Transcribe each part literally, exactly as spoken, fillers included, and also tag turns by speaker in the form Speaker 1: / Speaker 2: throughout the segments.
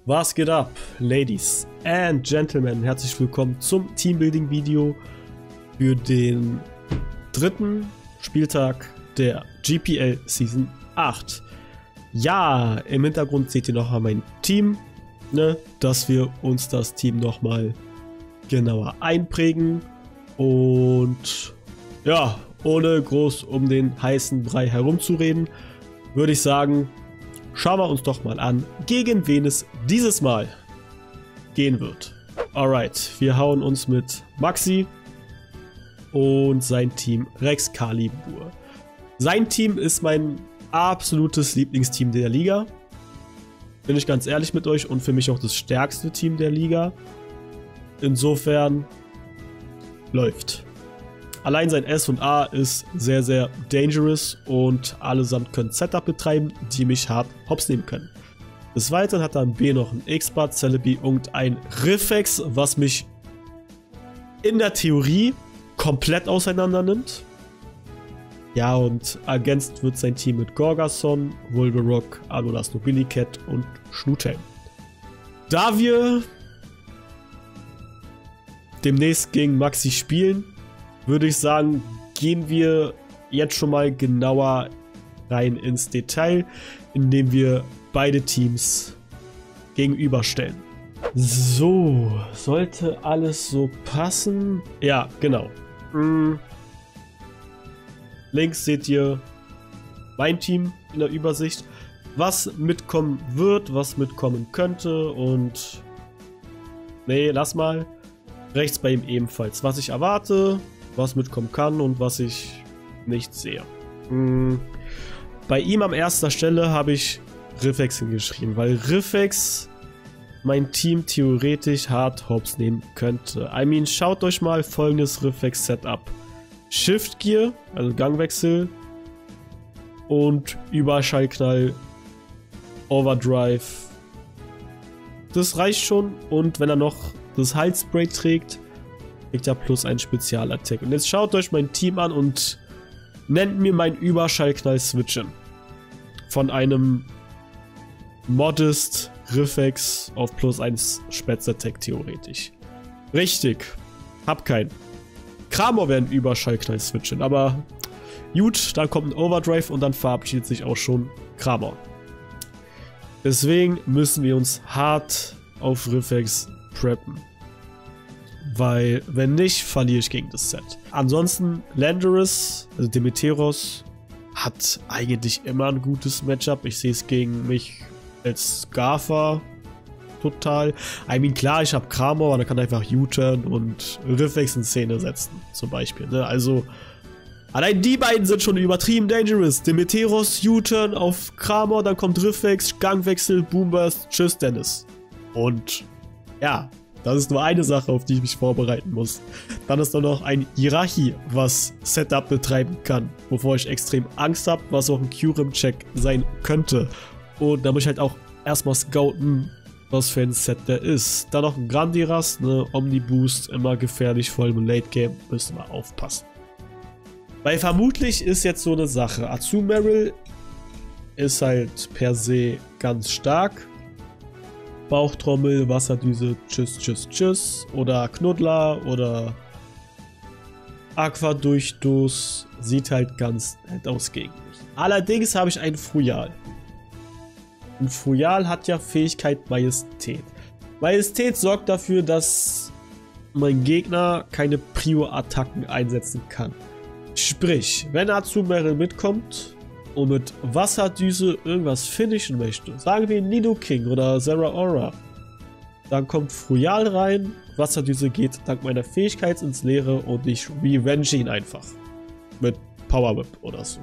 Speaker 1: Was geht ab, Ladies and Gentlemen? Herzlich willkommen zum Teambuilding-Video für den dritten Spieltag der G P L Season acht. Ja, im Hintergrund seht ihr noch mal mein Team, ne, dass wir uns das Team nochmal genauer einprägen und ja, ohne groß um den heißen Brei herumzureden, würde ich sagen, schauen wir uns doch mal an, gegen wen es dieses Mal gehen wird. Alright, wir hauen uns mit Maxi und sein Team Rexcalibur. Sein Team ist mein absolutes Lieblingsteam der Liga. Bin ich ganz ehrlich mit euch, und für mich auch das stärkste Team der Liga. Insofern läuft. Allein sein S und A ist sehr, sehr dangerous und allesamt können Setup betreiben, die mich hart hops nehmen können. Des Weiteren hat er am B noch ein X-Bart, Celebi und ein Riffex, was mich in der Theorie komplett auseinander nimmt. Ja, und ergänzt wird sein Team mit Gorgason, Wolverock, Alolas Nobilicat und Schnuteln. Da wir demnächst gegen Maxi spielen, würde ich sagen, gehen wir jetzt schon mal genauer rein ins Detail, indem wir beide Teams gegenüberstellen. So, sollte alles so passen? Ja, genau. Hm. Links seht ihr mein Team in der Übersicht, was mitkommen wird, was mitkommen könnte, und nee, lass mal. Rechts bei ihm ebenfalls, was ich erwarte, was mitkommen kann und was ich nicht sehe. Hm. Bei ihm an erster Stelle habe ich Riffex hingeschrieben, weil Riffex mein Team theoretisch hart hops nehmen könnte. I mean, schaut euch mal folgendes Riffex-Setup. Shift Gear, also Gangwechsel, und Überschallknall, Overdrive. Das reicht schon, und wenn er noch das Heilspray trägt, kriegt er plus ein Spezialattack. Und jetzt schaut euch mein Team an und nennt mir meinen Überschallknall switchen. Von einem Modest Riffex auf plus eins Spätzattack theoretisch. Richtig. Hab keinen. Kramor wäre ein Überschallknall switchen, aber gut, dann kommt ein Overdrive und dann verabschiedet sich auch schon Kramor. Deswegen müssen wir uns hart auf Riffex preppen. Weil, wenn nicht, verliere ich gegen das Set. Ansonsten, Landorus, also Demeteros, hat eigentlich immer ein gutes Matchup. Ich sehe es gegen mich als Scarfer total. I mean, klar, ich habe Kramor, aber da kann einfach U-Turn und Riffex in Szene setzen, zum Beispiel. Ne? Also, allein die beiden sind schon übertrieben dangerous. Demeteros, U-Turn auf Kramor, dann kommt Riffex, Gangwechsel, Boomburst, tschüss Dennis. Und ja, das ist nur eine Sache, auf die ich mich vorbereiten muss. Dann ist da noch ein Jirachi, was Setup betreiben kann, wovor ich extrem Angst habe, was auch ein Kyurem-Check sein könnte. Und da muss ich halt auch erstmal scouten, was für ein Set der ist. Dann noch ein Grandiras, ne, Omniboost, immer gefährlich, vor allem im Late Game, müssen wir aufpassen. Weil vermutlich ist jetzt so eine Sache, Azumarill ist halt per se ganz stark. Bauchtrommel, Wasserdüse, tschüss, tschüss, tschüss. Oder Knuddler oder Aquadurchstoß. Sieht halt ganz nett aus gegen mich. Allerdings habe ich einen Fuyal. Und Fuyal hat ja Fähigkeit Majestät. Majestät sorgt dafür, dass mein Gegner keine Prio-Attacken einsetzen kann. Sprich, wenn Azumarill mitkommt und mit Wasserdüse irgendwas finishen möchte, sagen wir Nidoking oder Zeraora, dann kommt Fuyal rein, Wasserdüse geht dank meiner Fähigkeit ins Leere und ich revenge ihn einfach. Mit Power Whip oder so.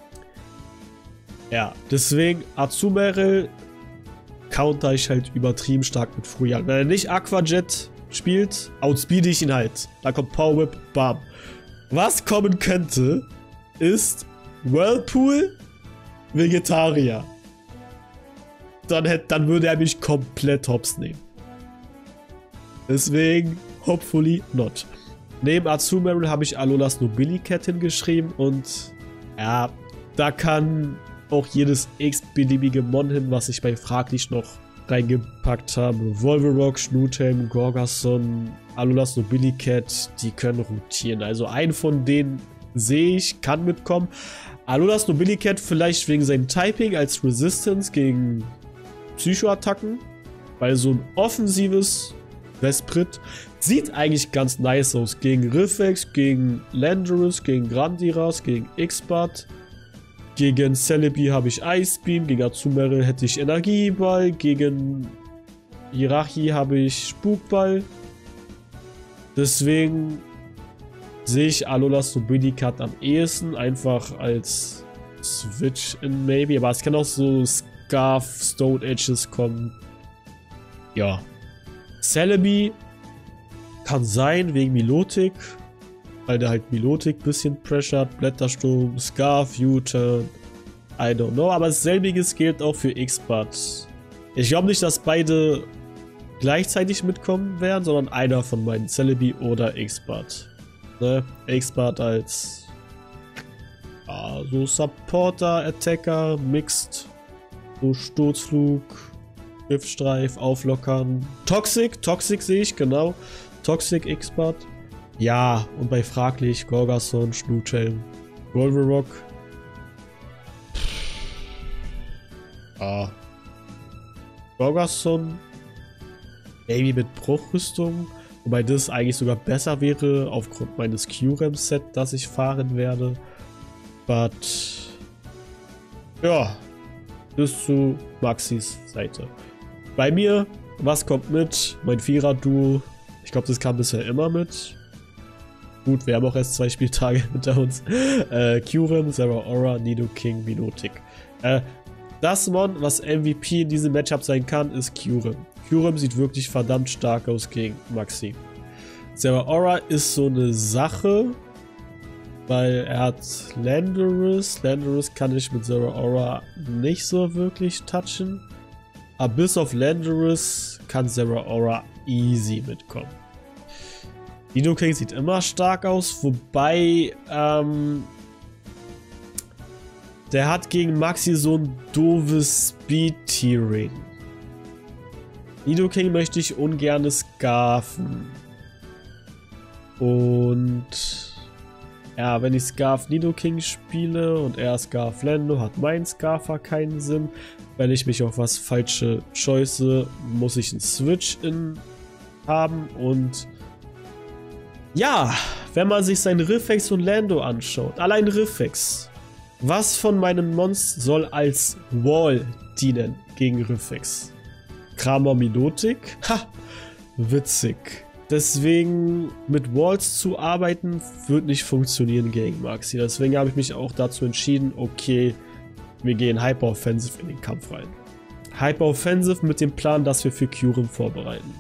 Speaker 1: Ja, deswegen Azumarill counter ich halt übertrieben stark mit Fuyal. Wenn er nicht Aquajet spielt, outspeede ich ihn halt. Da kommt Power Whip, bam. Was kommen könnte, ist Whirlpool, Vegetarier. Dann, hätte, dann würde er mich komplett hops nehmen. Deswegen, hopefully not. Neben Azumarill habe ich Alolas Nobilicat hingeschrieben und ja, da kann auch jedes x-beliebige Mon hin, was ich bei Fraglich noch reingepackt habe. Volverock, Schnuthelm, Gorgason, Alolas Nobilicat, die können rotieren. Also einen von denen sehe ich, kann mitkommen. Alolas Nobilicat vielleicht wegen seinem Typing als Resistance gegen Psycho-Attacken, weil so ein offensives Vesprit sieht eigentlich ganz nice aus. Gegen Riffex, gegen Landorus, gegen Grandiras, gegen X-Bart. Gegen Celebi habe ich Ice Beam, gegen Azumarill hätte ich Energieball, gegen Hirachi habe ich Spukball. Deswegen sehe ich Alolas Nobilicat am ehesten, einfach als Switch in Maybe. Aber es kann auch so Scarf, Stone Edges kommen. Ja. Celebi kann sein, wegen Milotic. Weil der halt Milotic ein bisschen pressured. Blättersturm, Scarf, U-Turn. I don't know. Aber selbiges gilt auch für X-Bart. Ich glaube nicht, dass beide gleichzeitig mitkommen werden, sondern einer von beiden. Celebi oder X-Bart. Ne? X-Bart als ah, so Supporter, Attacker, Mixed. So Sturzflug, Giftstreif, Auflockern. Toxic, Toxic sehe ich, genau. Toxic X-Bart. Ja, und bei fraglich Gorgason, Schnuthelm, Volverock. Ah. Gorgason. Maybe mit Bruchrüstung. Wobei das eigentlich sogar besser wäre, aufgrund meines Q-Ram-Set, das ich fahren werde. But. Ja. Bis zu Maxis Seite. Bei mir, was kommt mit? Mein Vierer-Duo. Ich glaube, das kam bisher immer mit. Gut, wir haben auch erst zwei Spieltage hinter uns. Äh, Kyurem, Zeraora, Nidoking, Milotic. Äh, das Mon, was M V P in diesem Matchup sein kann, ist Kyurem. Kyurem sieht wirklich verdammt stark aus gegen Maxi. Zeraora ist so eine Sache, weil er hat Landorus. Landorus kann ich mit Zeraora nicht so wirklich touchen. Aber bis auf Landorus kann Zeraora easy mitkommen. Nidoking sieht immer stark aus, wobei ähm, der hat gegen Maxi so ein doofes Speed-Tiering. Nidoking möchte ich ungern scarfen. Und ja, wenn ich Scarf Nidoking spiele und er Scarf Lando, hat mein Scarfer keinen Sinn. Wenn ich mich auf was Falsche choice, muss ich einen Switch in haben. Und ja, wenn man sich sein Riffex und Lando anschaut, allein Riffex, was von meinen Mons soll als Wall dienen gegen Riffex? Kramer Milotic? Ha, witzig. Deswegen mit Walls zu arbeiten, wird nicht funktionieren gegen Maxi. Deswegen habe ich mich auch dazu entschieden, okay, wir gehen Hyper Offensive in den Kampf rein. Hyper Offensive mit dem Plan, dass wir für Kyurem vorbereiten.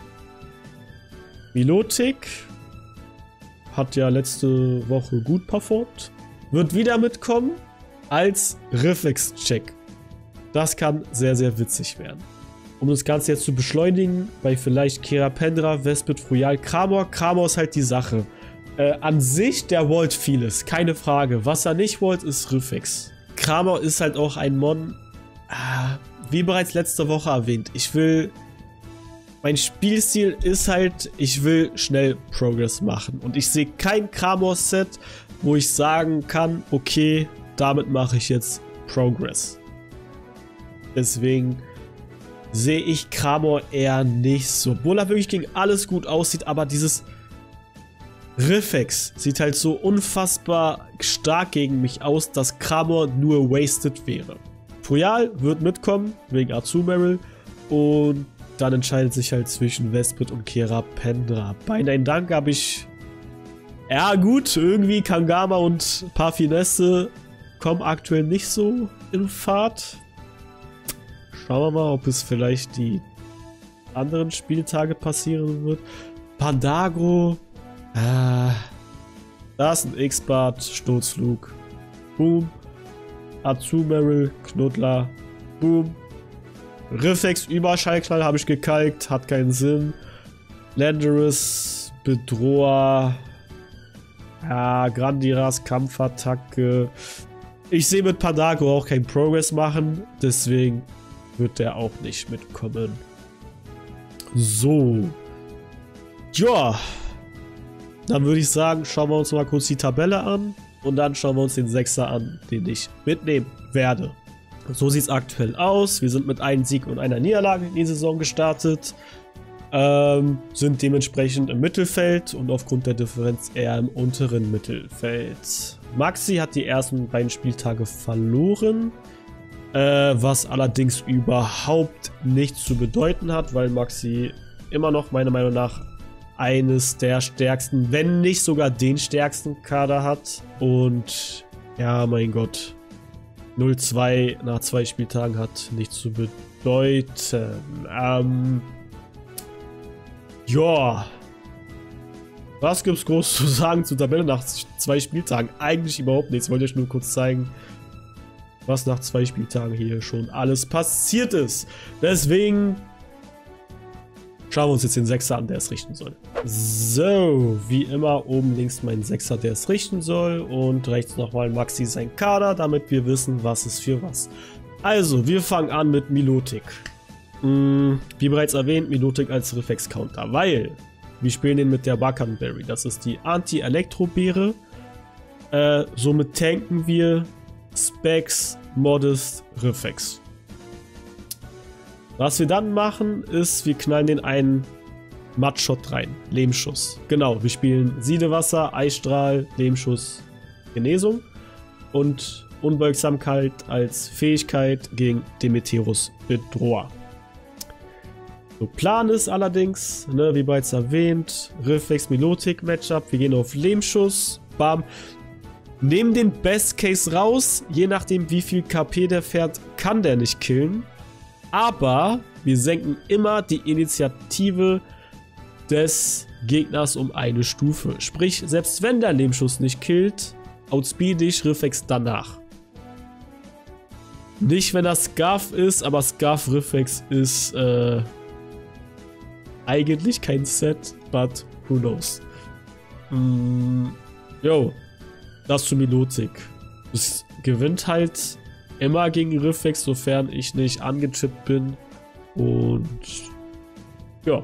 Speaker 1: Milotic hat ja letzte Woche gut performt. Wird wieder mitkommen als Riffex-Check. Das kann sehr, sehr witzig werden. Um das Ganze jetzt zu beschleunigen, bei vielleicht Kerapendra, Vesprit, Froyal, Kramor. Kramor ist halt die Sache. Äh, an sich, der wallt vieles, keine Frage. Was er nicht wallt, ist Riffex. Kramor ist halt auch ein Mon, ah, wie bereits letzte Woche erwähnt. Ich will, mein Spielstil ist halt, ich will schnell Progress machen. Und ich sehe kein Kramor-Set, wo ich sagen kann, okay, damit mache ich jetzt Progress. Deswegen sehe ich Kramor eher nicht so. Obwohl er wirklich gegen alles gut aussieht, aber dieses Riffex sieht halt so unfassbar stark gegen mich aus, dass Kramor nur wasted wäre. Froyal wird mitkommen, wegen Azumarill, und dann entscheidet sich halt zwischen Vesprit und Kerapendra. Bei Nein Dank habe ich, ja gut, irgendwie Kangama und Parfinesse kommen aktuell nicht so in Fahrt. Schauen wir mal, ob es vielleicht die anderen Spieltage passieren wird. Pandagro. Ah, da ist ein X-Bart, Sturzflug. Boom. Azumarill, Knuddler. Boom. Riffex, Überschallknall habe ich gekalkt. Hat keinen Sinn. Landorus, Bedroher. Ja, Grandiras, Kampfattacke. Ich sehe mit Pandagro auch keinen Progress machen. Deswegen wird der auch nicht mitkommen. So. Ja. Dann würde ich sagen, schauen wir uns mal kurz die Tabelle an. Und dann schauen wir uns den Sechser an, den ich mitnehmen werde. So sieht es aktuell aus. Wir sind mit einem Sieg und einer Niederlage in die Saison gestartet. Ähm, sind dementsprechend im Mittelfeld und aufgrund der Differenz eher im unteren Mittelfeld. Maxi hat die ersten beiden Spieltage verloren. Äh, was allerdings überhaupt nichts zu bedeuten hat, weil Maxi immer noch meiner Meinung nach eines der stärksten, wenn nicht sogar den stärksten Kader hat. Und ja, mein Gott, null zwei nach zwei Spieltagen hat nichts zu bedeuten. Ähm, ja, was gibt's groß zu sagen zur Tabelle nach zwei Spieltagen? Eigentlich überhaupt nichts. Ich wollte euch nur kurz zeigen, was nach zwei Spieltagen hier schon alles passiert ist. Deswegen schauen wir uns jetzt den Sechser an, der es richten soll. So, wie immer oben links mein Sechser, der es richten soll. Und rechts nochmal Maxi sein Kader, damit wir wissen, was ist für was. Also, wir fangen an mit Milotic. Hm, wie bereits erwähnt, Milotic als Reflex-Counter, weil wir spielen den mit der Bakanberry. Das ist die Anti-Elektro-Beere. Äh, somit tanken wir Specs, Modest, Reflex. Was wir dann machen, ist, wir knallen den einen Matt-Shot rein. Lehmschuss. Genau, wir spielen Siedewasser, Eisstrahl, Lehmschuss, Genesung und Unbeugsamkeit als Fähigkeit gegen Demeterus Bedroher. So, Plan ist allerdings, ne, wie bereits erwähnt, Reflex-Milotic-Matchup. Wir gehen auf Lehmschuss, bam. Nehmen den Best Case raus, je nachdem wie viel K P der fährt, kann der nicht killen. Aber wir senken immer die Initiative des Gegners um eine Stufe. Sprich, selbst wenn der Lehmschuss nicht killt, outspeed ich Reflex danach. Nicht, wenn das Scarf ist, aber Scarf Reflex ist äh, eigentlich kein Set, but who knows. Mm, yo, das zu Milotic. Es gewinnt halt immer gegen Reflex, sofern ich nicht angechippt bin. Und ja,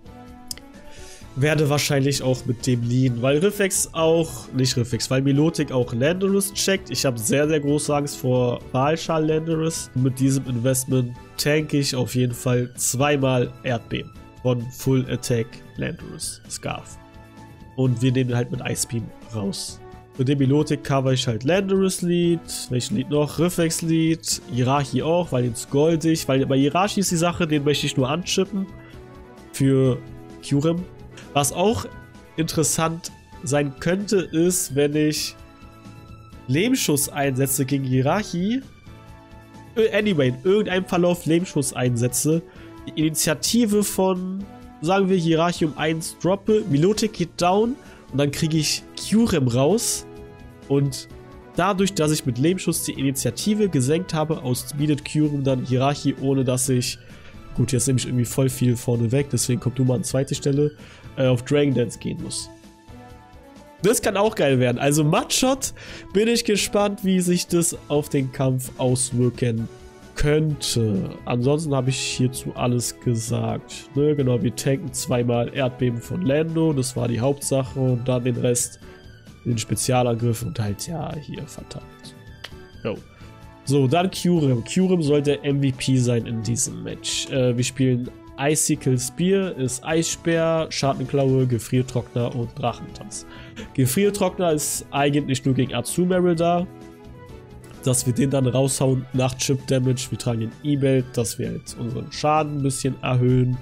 Speaker 1: werde wahrscheinlich auch mit dem lean, weil Reflex auch, nicht Reflex, weil Milotic auch Landorus checkt. Ich habe sehr, sehr große Angst vor Walschal Landorus. Mit diesem Investment tanke ich auf jeden Fall zweimal Erdbeben von Full Attack Landorus Scarf. Und wir nehmen halt mit Ice Beam raus. Mit dem Milotic cover ich halt Landorus Lead, welchen Lead noch? Reflex Lead, Hirachi auch, weil den scold ich, weil bei Hirachi ist die Sache, den möchte ich nur anchippen für Kyurem. Was auch interessant sein könnte, ist, wenn ich Lehmschuss einsetze gegen Hirachi, anyway, in irgendeinem Verlauf Lehmschuss einsetze, die Initiative von, sagen wir, Hirachi um eins droppe, Milotic geht down und dann kriege ich Kyurem raus und dadurch, dass ich mit Lehmschuss die Initiative gesenkt habe, outspeedet Kyurem dann Hirachi, ohne dass ich, gut, jetzt nehme ich irgendwie voll viel vorne weg, deswegen kommt nur mal an zweite Stelle, äh, auf Dragon Dance gehen muss. Das kann auch geil werden. Also Matt-Shot, bin ich gespannt, wie sich das auf den Kampf auswirken könnte. Ansonsten habe ich hierzu alles gesagt. Ne, genau, wir tanken zweimal Erdbeben von Lando, das war die Hauptsache, und dann den Rest, den Spezialangriff und halt ja hier verteilt. Jo. So, dann Kyurem. Kyurem soll der M V P sein in diesem Match. Äh, wir spielen Icicle Spear, ist Eisspeer, Schattenklaue, Gefriertrockner und Drachentanz. Gefriertrockner ist eigentlich nur gegen Azumarill da, dass wir den dann raushauen nach Chip Damage. Wir tragen den E-Belt, dass wir jetzt unseren Schaden ein bisschen erhöhen.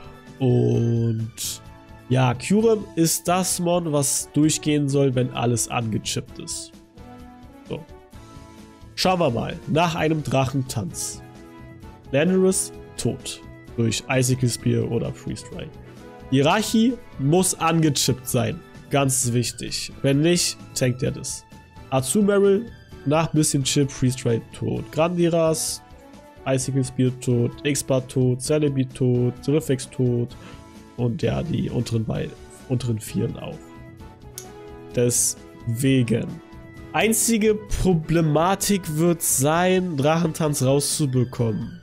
Speaker 1: Und ja, Kyurem ist das Mon, was durchgehen soll, wenn alles angechippt ist. So. Schauen wir mal. Nach einem Drachentanz. Landorus tot. Durch Icicle Spear oder Freeze Dry. Hirachi muss angechippt sein. Ganz wichtig. Wenn nicht, tankt er das. Azumarill nach bisschen Chip, Freeze Dry tot. Grandiras, Icicle Spear tot, X-Bar tot, Celebi tot, Reflex tot. Und ja, die unteren beiden, unteren Vieren auch. Deswegen. Einzige Problematik wird sein, Drachentanz rauszubekommen.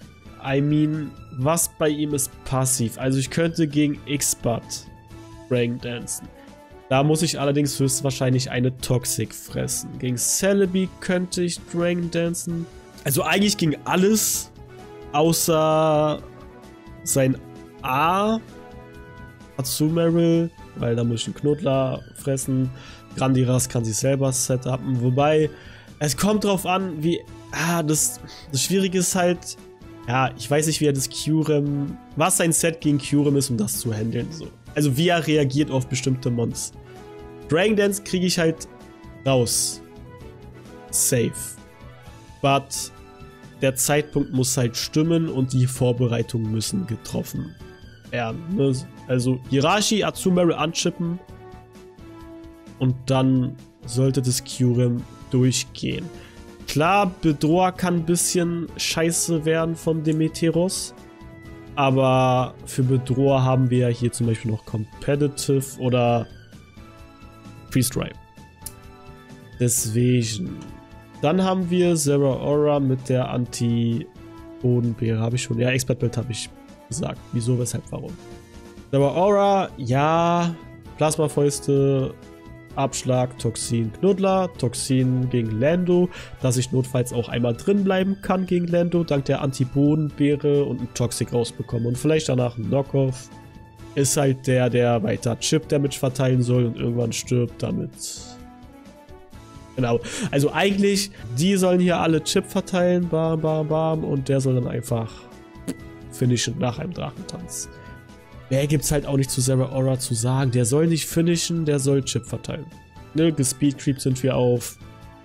Speaker 1: I mean, was bei ihm ist passiv? Also ich könnte gegen X-Bud Dragon dancen. Da muss ich allerdings höchstwahrscheinlich eine Toxic fressen. Gegen Celebi könnte ich Dragon dancen. Also eigentlich ging alles, außer sein A, Azumarill, weil da muss ich einen Knodler fressen. Grandiras kann sich selber setupen, wobei es kommt drauf an, wie, ah, das, das Schwierige ist halt, ja, ich weiß nicht, wie er das Kyurem, was sein Set gegen Kyurem ist, um das zu handeln, so. Also wie er reagiert auf bestimmte Mons. Dragon Dance kriege ich halt raus. Safe. But der Zeitpunkt muss halt stimmen und die Vorbereitungen müssen getroffen werden. Ne? Also Hirashi, Azumarill anchippen und dann sollte das Kyurem durchgehen. Klar, Bedroher kann ein bisschen scheiße werden von Demeteros, aber für Bedroher haben wir ja hier zum Beispiel noch Competitive oder Freeze-Dry. Deswegen. Dann haben wir Zeraora mit der Anti-Bodenbeere. Habe ich schon. Ja, Expert-Bild habe ich gesagt. Wieso, weshalb, warum. Zeraora, ja. Plasmafäuste, Abschlag, Toxin, Knuddler, Toxin gegen Lando, dass ich notfalls auch einmal drin bleiben kann gegen Lando, dank der Anti-Bodenbeere und ein Toxic rausbekommen. Und vielleicht danach ein Knockoff. Ist halt der, der weiter Chip-Damage verteilen soll und irgendwann stirbt damit. Genau. Also eigentlich, die sollen hier alle Chip verteilen, bam, bam, bam, und der soll dann einfach finishen nach einem Drachentanz. Mehr gibt's halt auch nicht zu Zeraora zu sagen. Der soll nicht finishen, der soll Chip verteilen. Ne, gespeedcreept sind wir auf,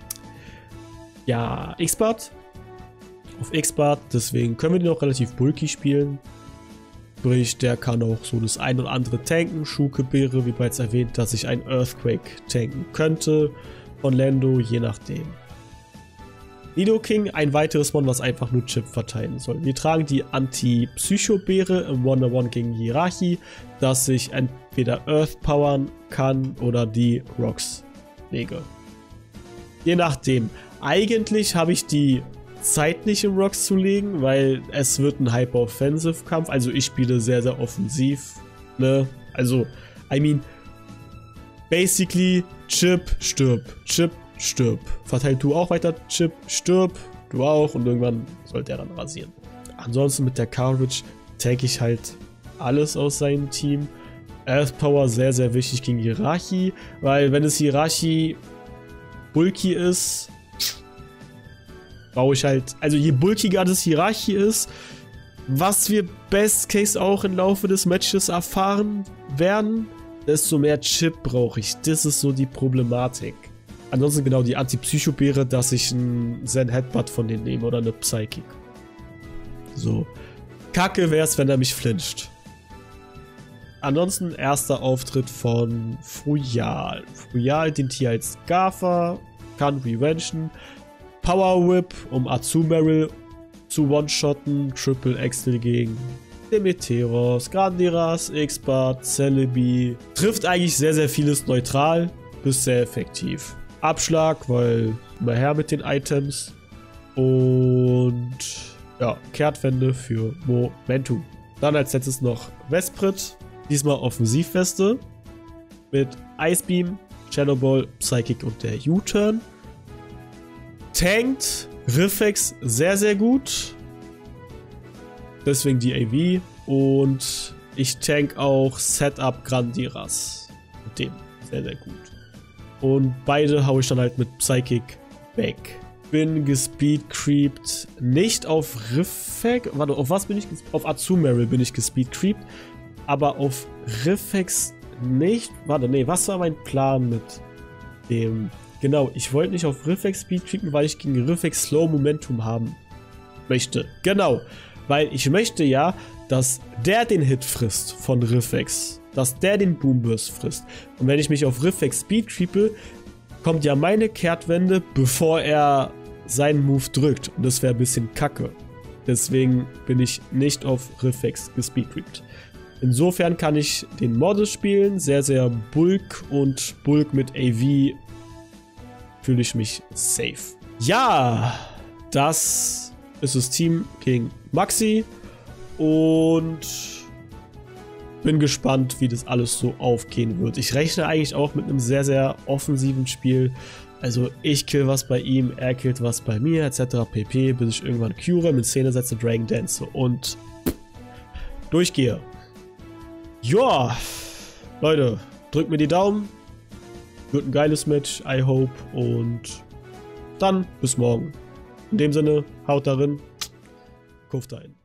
Speaker 1: ja, X-Bud. Auf X-Bud, deswegen können wir den auch relativ bulky spielen. Sprich, der kann auch so das ein oder andere tanken. Schukebeere, wie bereits erwähnt, dass ich ein Earthquake tanken könnte. Von Lando, je nachdem. Nidoking, ein weiteres Mon, was einfach nur Chip verteilen soll. Wir tragen die Anti-Psycho-Beere im one on one gegen Hirachi, dass ich entweder Earth powern kann oder die Rocks lege. Je nachdem. Eigentlich habe ich die Zeit nicht im Rocks zu legen, weil es wird ein Hyper-Offensive-Kampf. Also ich spiele sehr, sehr offensiv. Ne? Also, I mean, basically, Chip, stirb, Chip, stirb. Verteilt du auch weiter, Chip, stirb, du auch und irgendwann sollte er dann rasieren. Ansonsten mit der Coverage tank ich halt alles aus seinem Team. Earth Power sehr, sehr wichtig gegen Hirachi, weil wenn es Hirachi bulky ist, brauche ich halt, also je bulkiger das Hirachi ist, was wir Best Case auch im Laufe des Matches erfahren werden, desto mehr Chip brauche ich. Das ist so die Problematik. Ansonsten genau die Anti-Psycho-Beere, dass ich einen Zen Headbutt von denen nehme oder eine Psychic. So. Kacke wäre es, wenn er mich flincht. Ansonsten erster Auftritt von Fuyal. Fuyal dient hier als Gaffer, kann revengen. Power Whip, um Azumarill zu one-shotten. Triple Axel gegen Demeteros, Grandiras, X-Bud, Celebi. Trifft eigentlich sehr, sehr vieles neutral, bis sehr effektiv. Abschlag, weil immer her mit den Items. Und ja, Kehrtwende für Momentum. Dann als letztes noch Vesprit. Diesmal Offensivweste. Mit Ice Beam, Shadow Ball, Psychic und der U-Turn. Tankt Riffex sehr, sehr gut. Deswegen die A V. Und ich tank auch Setup Grandiras. Mit dem sehr, sehr gut. Und beide haue ich dann halt mit Psychic weg. Bin gespeedcreept. Nicht auf Riffex. Warte, auf was bin ich gespeedcreept? Auf Azumarill bin ich gespeedcreept. Aber auf Riffex nicht. Warte, nee, was war mein Plan mit dem? Genau, ich wollte nicht auf Riffex speedcreepen, weil ich gegen Riffex Slow Momentum haben möchte. Genau, weil ich möchte ja, dass der den Hit frisst von Riffex. Dass der den Boomburst frisst. Und wenn ich mich auf Riffex speedcreepe, kommt ja meine Kehrtwende, bevor er seinen Move drückt. Und das wäre ein bisschen kacke. Deswegen bin ich nicht auf Riffex gespeedcreept. Insofern kann ich den Modus spielen, sehr, sehr Bulk und Bulk mit A V fühle ich mich safe. Ja, das ist das Team gegen Maxi und bin gespannt, wie das alles so aufgehen wird. Ich rechne eigentlich auch mit einem sehr, sehr offensiven Spiel. Also ich kill was bei ihm, er killt was bei mir, et cetera pp. Bis ich irgendwann cure, mit Szene setze, Dragon Dance und durchgehe. Ja, Leute, drückt mir die Daumen. Wird ein geiles Match, I hope. Und dann bis morgen. In dem Sinne, haut darin, kauft ein.